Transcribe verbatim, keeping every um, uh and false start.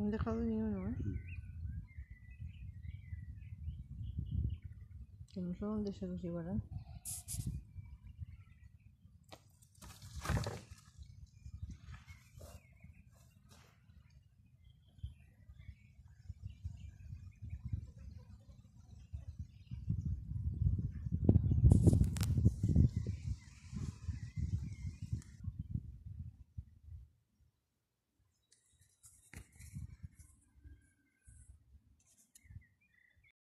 han dejado ni uno, ¿eh? Que no sé dónde se los llevarán.